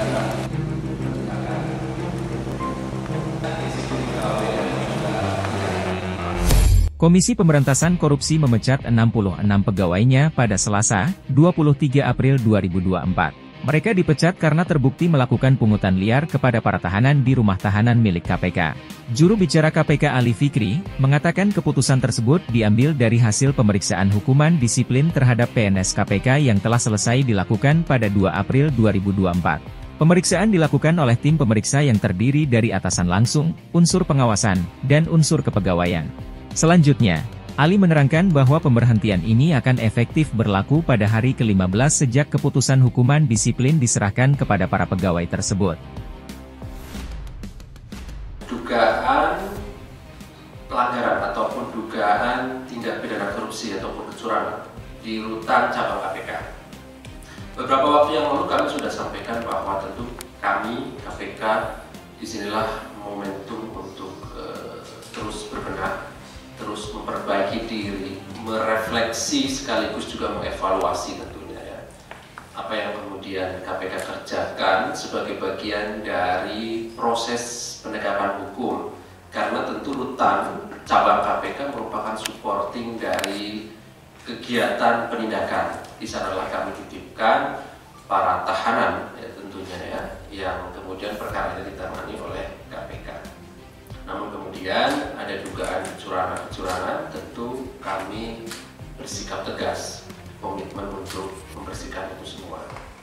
Komisi Pemberantasan Korupsi memecat 66 pegawainya pada Selasa, 23 April 2024. Mereka dipecat karena terbukti melakukan pungutan liar kepada para tahanan di rumah tahanan milik KPK. Juru bicara KPK Ali Fikri, mengatakan keputusan tersebut diambil dari hasil pemeriksaan hukuman disiplin terhadap PNS KPK yang telah selesai dilakukan pada 2 April 2024. Pemeriksaan dilakukan oleh tim pemeriksa yang terdiri dari atasan langsung, unsur pengawasan, dan unsur kepegawaian. Selanjutnya, Ali menerangkan bahwa pemberhentian ini akan efektif berlaku pada hari ke-15 sejak keputusan hukuman disiplin diserahkan kepada para pegawai tersebut. Dugaan pelanggaran ataupun dugaan tindak pidana korupsi ataupun kecurangan di rutan cabang KPK. Beberapa waktu yang lalu kami sudah sampaikan bahwa tentu kami KPK disinilah momentum untuk terus berbenah, terus memperbaiki diri, merefleksi sekaligus juga mengevaluasi tentunya ya. Apa yang kemudian KPK kerjakan sebagai bagian dari proses penegakan hukum. Karena tentu rutan cabang KPK merupakan supporting dari kegiatan penindakan. Di sanalah kami titipkan para tahanan ya tentunya ya, yang kemudian perkaranya ditangani oleh KPK. Namun kemudian ada dugaan kecurangan, tentu kami bersikap tegas, komitmen untuk membersihkan itu semua.